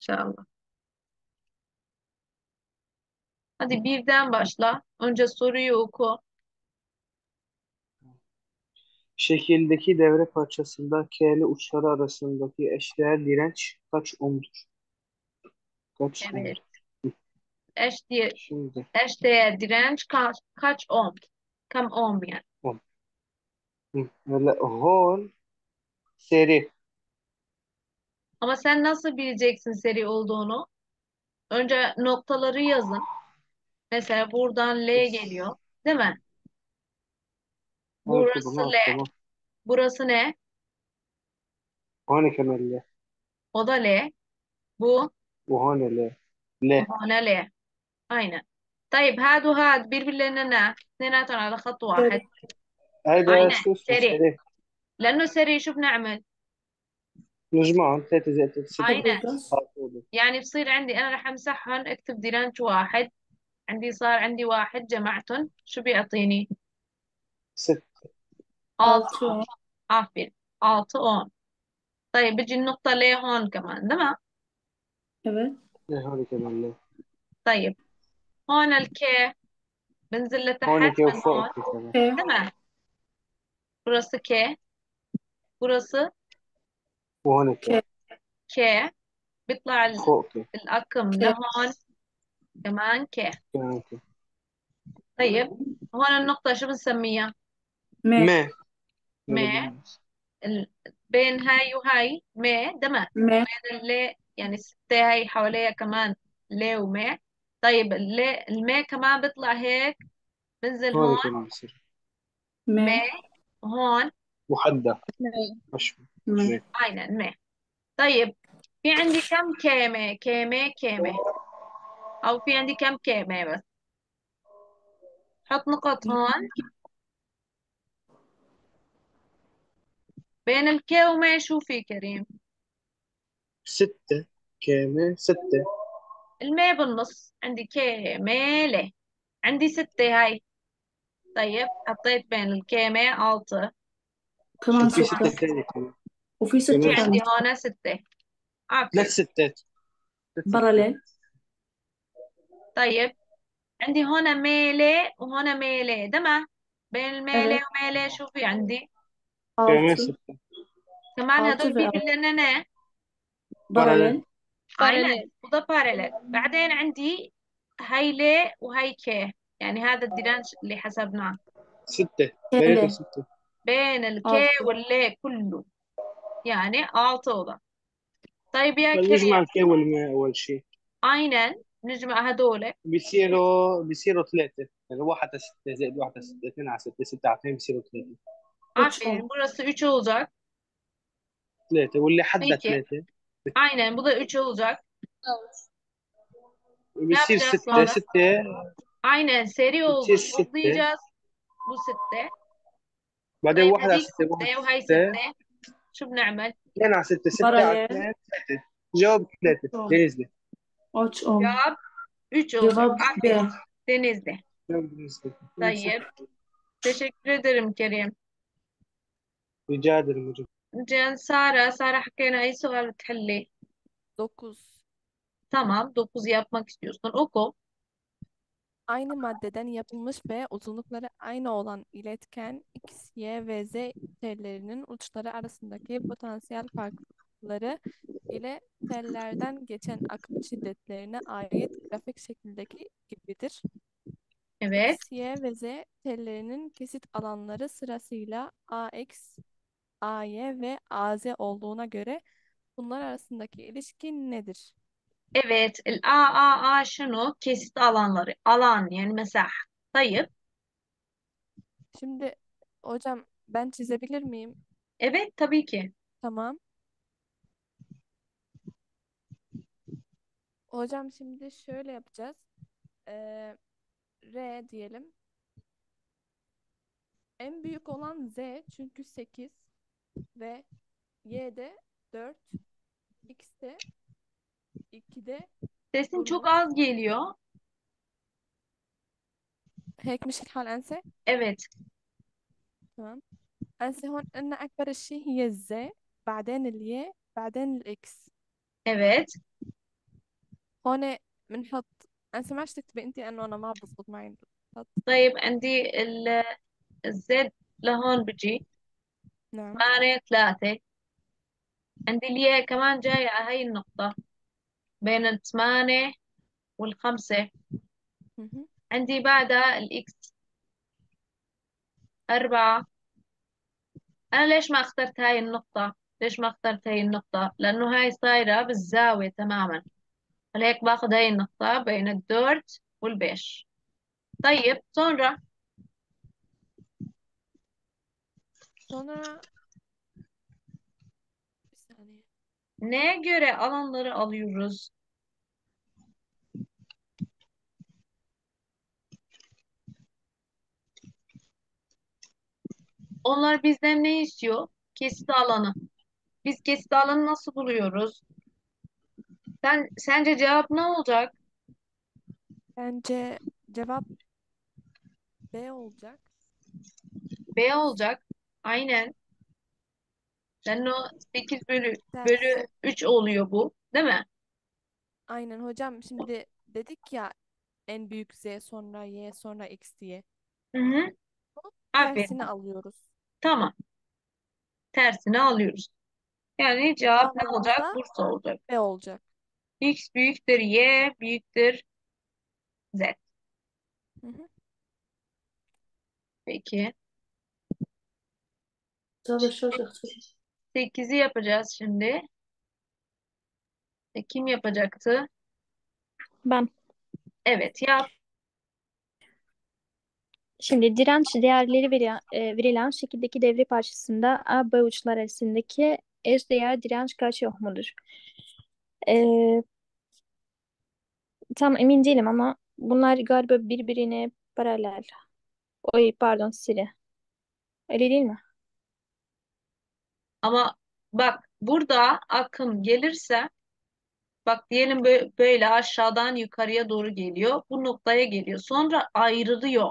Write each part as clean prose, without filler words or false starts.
İnşallah. Hadi birden başla. Önce soruyu oku. Şekildeki devre parçasında K'li uçları arasındaki eşdeğer direnç kaç ohm'dur? Kaç Evet. ohm'dur? Hı, Şimdi Eşdeğer direnç kaç ohm? Kam ohm yani. ohm. هلا هون seri. Ama sen nasıl bileceksin seri olduğunu? Önce noktaları yazın. Mesela buradan L geliyor, değil mi? هاي Burası كوبونات L. تمام. Burası ne? هون كمان لا. O da L. Bu وهون لا. لا. hana L. Aynen. طيب هاد وهاد birbirlerine ne? اثنيناتهم على خط واحد. سري. هيدا aynen شو اسمه seri. سري. لأنه سري شو بنعمل؟ نجمعهم 3 زائد 3 6. aynen. تدرس. يعني بصير عندي أنا رح أمسحهم اكتب ديرانش واحد. صار عندي واحد جمعتهم شو بيعطيني؟ 6. 6 6 عافية. 6 أون. طيب بيجي النقطة ليه هون كمان تمام. evet. هون كمان لا. طيب هون الكي بنزل هون لتحت كيف من فوق هون. كمان. K تمام. burası K. burası وهون كيف K K. بيطلع فوق كيف الأكم K لهون كمان K. كمان كيف. طيب هون النقطة شو بنسميها؟ M ما ما. ال... بين هاي وهاي ما دمى. M وبين اللي يعني الستة هاي حواليها كمان ليه وما. طيب اللي الماء كمان بيطلع هيك. بنزل هون هون كمان بصير ماء. M هون محدد. ماء. مش M ما. أين ماء. طيب في عندي كم كيمة كيمة كيمة. أو في عندي كم كيمة بس. حط نقط هون. بين الكي وما شو في كريم؟ 6 كمان 6. الماء بالنص عندي كيمة. عندي ستة هاي. طيب حطيت بين الكيمة ألت. شو كمان وفي 6 6 ثانية كمان. وفي في 6 كمان عندي 6. ثانية هون ستة. ثلاث عافية. ستات. ثلاث ستات. باراليل. طيب عندي هون ميلة وهون ميلة دمى. بين الميلة Evet. وميلة شو في عندي؟ كمان 6 6. كمان 6 هدول ve 6 بيبلننا. باراليل. paralel. عينن باراليل. وده بارلل. بعدين عندي هاي لي وهاي كي. يعني هذا الدرانش اللي حسبناه. 6 بيناتهم L 6. بين الكي 6 واللي كله. يعني ألتوضة. طيب يا نجمع كريم. الكامل ما أول شيء. عينن نجمع هدول. بيصيروا 3 يعني 1 على 6 زائد 1 على 6 2 على 6 6 على 2 بيصيروا 3. 3 عارفين 10 burası 3 olacak. 3 واللي حدد Peki. 3 Aynen bu da 3 olacak. أوش. Ne بيصير yapacağız 6 sonra? 6. Aynen seri بتصير oldu. 6. Toplayacağız. Bu 6. بعدين طيب 1 على هذيك 6 1 6 وهي 6. 6. شو بنعمل؟ 2 على 6 6 على paralel. 2 3. جاوب 3 10 جاهز. 10 Cevap 3 olacak. cevap Aferin. B. Denizli. جاوب بالنسبة لي. طيب. teşekkür ederim Kerim. بيجادل المجرم. Can Sara حكينا أي سؤال بتحلي؟ 9. Tamam. 9 yapmak istiyorsun. Oku. Aynı maddeden yapılmış ve uzunlukları aynı olan iletken X, Y ve Z tellerinin uçları arasındaki potansiyel farkları ile tellerden geçen akım şiddetlerine ait grafik şeklindeki gibidir. Evet. X, Y ve Z tellerinin kesit alanları sırasıyla AX, AY ve AZ olduğuna göre bunlar arasındaki ilişki nedir? Evet. A şunu kesit alanları. Alan yani mesah. Tayyip. Şimdi hocam ben çizebilir miyim? Evet tabii ki. Tamam. Hocam şimdi şöyle yapacağız. Ee, R diyelim. En büyük olan Z çünkü 8 ve Y de 4, X de 2'de Sesin çok bulunur. az geliyor. هيك مش الحال أنسة. Evet. تمام. أنسة هون قلنا أكبر شيء هي الZ بعدين الY بعدين الإكس. Evet. هون بنحط. أنا سمعت تكتبي أنت لأنه أنا ما بزبط معي الخط. طيب عندي الزد لهون بجي نعم. 8 3. عندي الياء كمان جاية على هاي النقطة بين 8 والخمسة. مهم. عندي بعدها الإكس 4. أنا ليش ما اخترت هاي النقطة؟ ليش ما اخترت هاي النقطة؟ لأنه هاي صايرة بالزاوية تماما، فلهيك باخد هاي النقطة بين الدورت والبيش. طيب Sonra bir saniye. neye göre alanları alıyoruz? Onlar bizden ne istiyor? Kesit alanı. Biz kesit alanı nasıl buluyoruz? Sence cevap ne olacak? Bence cevap B olacak. B olacak. Aynen. Sen o 8 Ters. bölü 3 oluyor bu. Değil mi? Aynen hocam, şimdi dedik ya en büyük Z sonra Y sonra X diye. Hı hı. Aferin. Tersini alıyoruz. Tamam. Tersini alıyoruz. Yani cevap ne Cevabımız olacak? da Bursa olacak. B olacak. X büyüktür Y büyüktür Z. Hı hı. Peki. Çalışacak. 8'i yapacağız şimdi. Kim yapacaktı? Ben. Evet yap. Şimdi direnç değerleri verilen şekildeki devre parçasında A B uçlar arasındaki eşdeğer direnç kaç ohm'dur? E, tam emin değilim ama bunlar galiba birbirine paralel. Oy pardon Siri. Öyle değil mi? Ama bak burada akım gelirse bak diyelim böyle aşağıdan yukarıya doğru geliyor. Bu noktaya geliyor. Sonra ayrılıyor.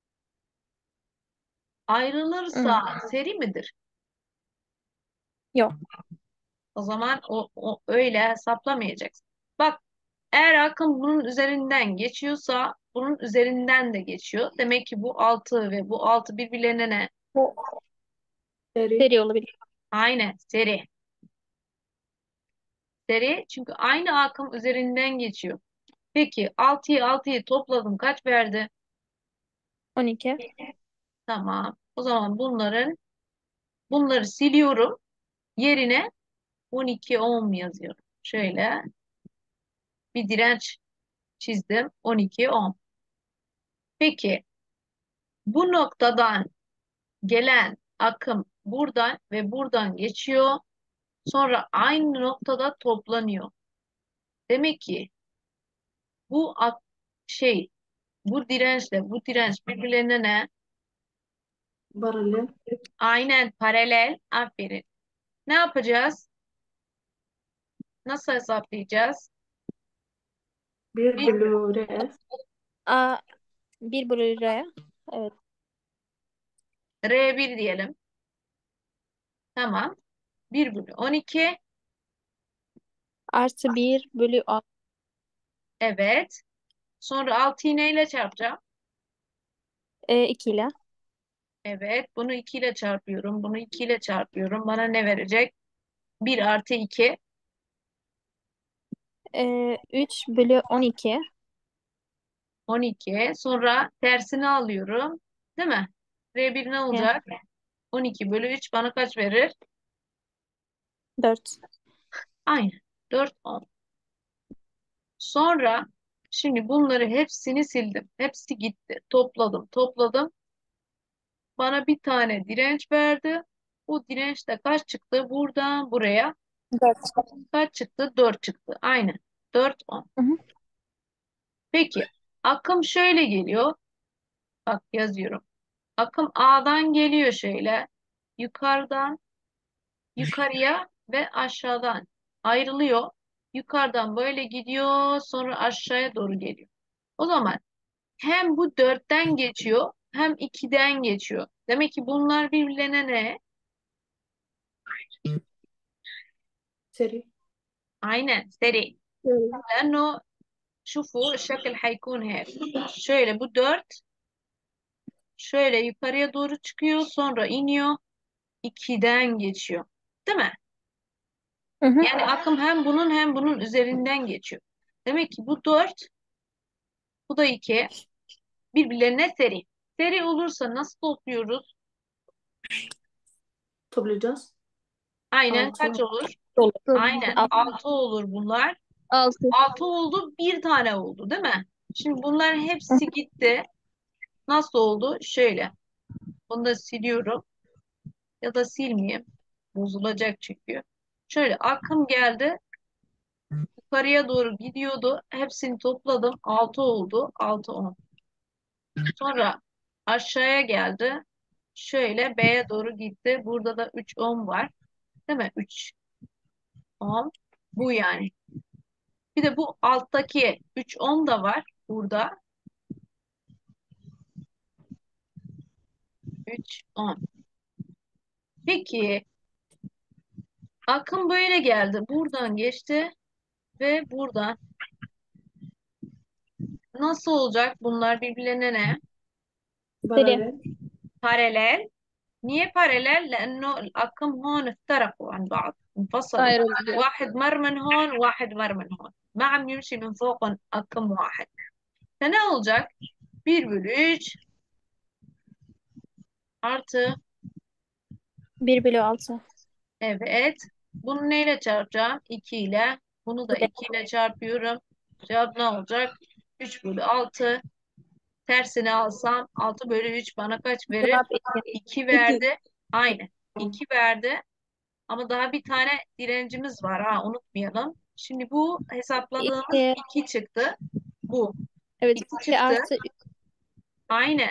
Ayrılırsa Hı, seri midir? yok. O zaman o öyle hesaplamayacaksın. Bak eğer akım bunun üzerinden geçiyorsa bunun üzerinden de geçiyor. Demek ki bu 6 ve bu 6 birbirlerine ne? O seri. Seri olabilir. Aynen seri. Seri çünkü aynı akım üzerinden geçiyor. Peki 6'yı topladım kaç verdi? 12. Tamam. O zaman bunları siliyorum. Yerine 12 ohm yazıyorum. Şöyle bir direnç çizdim. 12 ohm. Peki bu noktadan gelen akım buradan ve buradan geçiyor. Sonra aynı noktada toplanıyor. Demek ki bu şey bu dirençle bu direnç birbirlerine ne? Paralel. Aynen paralel. Aferin. Ne yapacağız? Nasıl hesaplayacağız? 1 Bir bölü R. A 1 bölü R. Evet. R1 diyelim. Tamam. 1 bölü 12. Artı 1 bölü A. Evet. Sonra 6'yı neyle çarpacağım? 2 ile. Evet. Bunu 2 ile çarpıyorum. Bunu 2 ile çarpıyorum. Bana ne verecek? 1 artı 2. 3 bölü 12. 12. Sonra tersini alıyorum. Değil mi? R1 ne Yani olacak? 12 bölü 3 bana kaç verir? 4. Aynı. 4 ohm. Sonra şimdi bunları hepsini sildim. Hepsi gitti. Topladım. Bana bir tane direnç verdi. Bu direnç de kaç çıktı? Buradan buraya 4. kaç çıktı? 4 çıktı. Aynı. 4 ohm. Hı hı. Peki akım şöyle geliyor. Bak yazıyorum. Akım A'dan geliyor şöyle. Yukarıdan yukarıya ve aşağıdan ayrılıyor. Yukarıdan böyle gidiyor, sonra aşağıya doğru geliyor. O zaman hem bu 4'ten geçiyor, hem 2'den geçiyor. Demek ki bunlar birbirlerine ne? Seri. Aynen seri. Seri. Ben o شوفوا الشكل هيكون هيك. Şöyle bu 4 şöyle yukarıya doğru çıkıyor, sonra iniyor, 2'den geçiyor. Değil mi? Hı hı. Yani akım hem bunun hem bunun üzerinden geçiyor. Demek ki bu 4, bu da 2 birbirlerine seri. Seri olursa nasıl topluyoruz? Toplayacağız. Aynen 6. kaç olur? Olur. Aynen 6 olur bunlar. 6. 6 oldu, bir tane oldu değil mi? Şimdi bunların hepsi gitti. Nasıl oldu? Şöyle. Bunu da siliyorum. Ya da silmeyeyim. Bozulacak çünkü. Şöyle akım geldi. Yukarıya doğru gidiyordu. Hepsini topladım. 6 oldu. 6, 10. Sonra aşağıya geldi. Şöyle B'ye doğru gitti. Burada da 3, 10 var. Değil mi? 3, 10. Bu yani. Bir de bu alttaki 3, 10 da var. Burada 3, 10. Peki akım böyle geldi. Buradan geçti ve buradan. Nasıl olacak? Bunlar birbirlerine ne? Paralel. Paralel. نية paralel لأنه الأكم هون افترقوا عن بعض انفصلوا Ayrıldı. واحد مر من هون واحد مر من هون ما عم يمشي من فوقهم أكم واحد فne olacak? 1 bölü 3 artı 1 bölü 6. evet. Bunu neyle çarpacağım? 2 ile. Bunu da 2 ile çarpıyorum. Cevap ne olacak? 3 bölü 6. Tersini alsam 6 bölü 3 bana kaç verir? Cevap 2. 2 verdi. Aynen. 2 verdi. Ama daha bir tane direncimiz var ha unutmayalım. Şimdi bu hesapladığımız 2. 2 çıktı. Bu Evet. 2 2 çıktı. artı Aynen.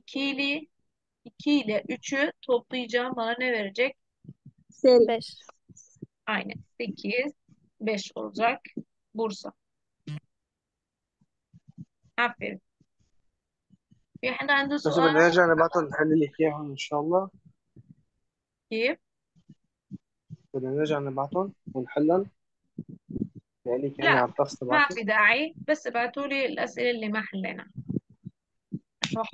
2 ile 3'ü toplayacağım. Bana ne verecek? 5. Aynen. 8, 5 olacak. Bursa. Aferin. في حد عنده بس سؤال؟ بدنا نرجع نبعتهم نحل لك اياهم ان شاء الله. كيف؟ بدنا نرجع نبعتهم ونحلهم. يعني كأني لا على الطقس ما تبعته. في داعي بس ابعتوا لي الأسئلة اللي ما حلينا